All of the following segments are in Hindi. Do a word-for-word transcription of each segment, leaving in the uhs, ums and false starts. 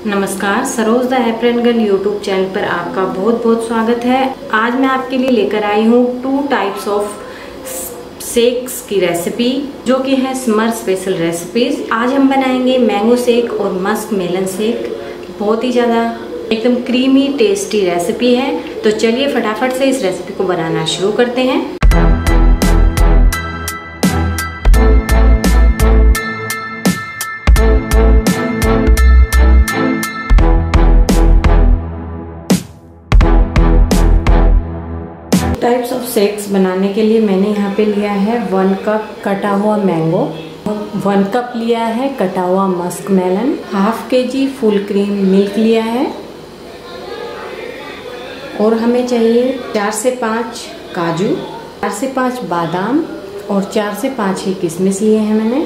नमस्कार, Saroj the apron girl YouTube channel पर आपका बहुत बहुत स्वागत है। आज मैं आपके लिए लेकर आई हूँ टू टाइप्स ऑफ शेक्स की रेसिपी, जो कि है समर स्पेशल रेसिपीज। आज हम बनाएंगे मैंगो शेक और मस्क मेलन शेक। बहुत ही ज़्यादा एकदम क्रीमी टेस्टी रेसिपी है। तो चलिए फटाफट से इस रेसिपी को बनाना शुरू करते हैं। टाइप्स ऑफ शेक्स बनाने के लिए मैंने यहाँ पे लिया है वन कप कटा हुआ मैंगो, वन कप लिया है कटा हुआ मस्क मेलन, हाफ के जी फुल क्रीम मिल्क लिया है और हमें चाहिए चार से पाँच काजू, चार से पाँच बादाम और चार से पाँच ही किशमिश लिए हैं मैंने।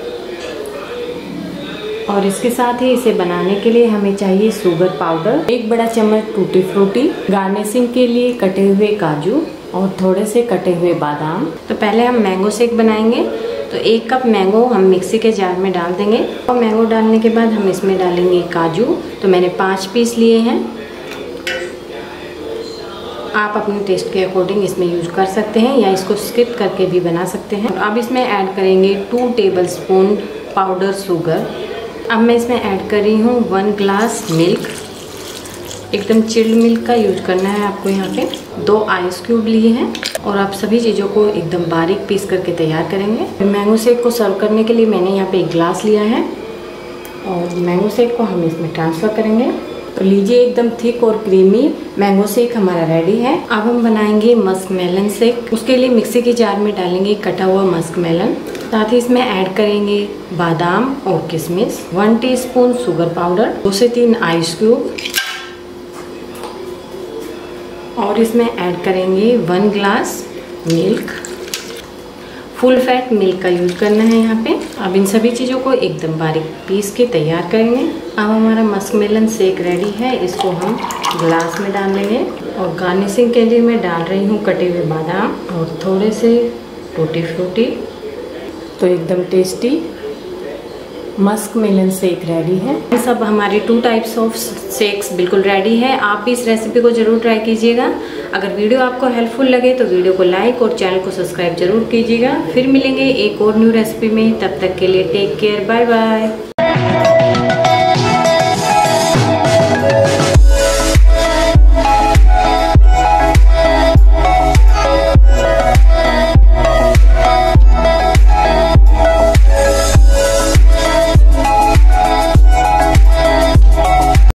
और इसके साथ ही इसे बनाने के लिए हमें चाहिए शुगर पाउडर, एक बड़ा चम्मच टूटी फ्रूटी, गार्निशिंग के लिए कटे हुए काजू और थोड़े से कटे हुए बादाम। तो पहले हम मैंगो शेक बनाएंगे। तो एक कप मैंगो हम मिक्सी के जार में डाल देंगे और मैंगो डालने के बाद हम इसमें डालेंगे काजू। तो मैंने पाँच पीस लिए हैं। आप अपने टेस्ट के अकॉर्डिंग इसमें यूज कर सकते हैं या इसको स्किप करके भी बना सकते हैं। अब इसमें ऐड करेंगे two tablespoon powder sugar. अब मैं इसमें ऐड कर रही हूँ वन ग्लास मिल्क, एकदम चिल्ड मिल्क का यूज करना है आपको। यहाँ पे दो आइस क्यूब लिए हैं और आप सभी चीज़ों को एकदम बारीक पीस करके तैयार करेंगे। मैंगो शेक को सर्व करने के लिए मैंने यहाँ पे एक ग्लास लिया है और मैंगो शेक को हम इसमें ट्रांसफ़र करेंगे। तो लीजिए, एकदम थिक और क्रीमी मैंगो शेक हमारा रेडी है। अब हम बनाएंगे मस्क मेलन शेक। उसके लिए मिक्सी के जार में डालेंगे कटा हुआ मस्क मेलन, साथ ही इसमें ऐड करेंगे बादाम और किशमिश, वन टीस्पून शुगर पाउडर, दो से तीन आइस क्यूब और इसमें ऐड करेंगे one glass milk. Full fat milk का यूज करना है यहाँ पे। अब इन सभी चीज़ों को एकदम बारीक पीस के तैयार करेंगे। अब हमारा मस्क मेलन शेक रेडी है। इसको हम ग्लास में डाल लेंगे और गार्निशिंग के लिए मैं डाल रही हूँ कटे हुए बादाम और थोड़े से टूटी फ्रूटी। तो एकदम tasty musk melon shake ready है। ये सब हमारे टू टाइप्स ऑफ शेक्स बिल्कुल रेडी है। आप भी इस रेसिपी को जरूर ट्राई कीजिएगा। अगर वीडियो आपको हेल्पफुल लगे तो वीडियो को लाइक और चैनल को सब्सक्राइब जरूर कीजिएगा। फिर मिलेंगे एक और न्यू रेसिपी में। तब तक के लिए टेक केयर, बाय बाय।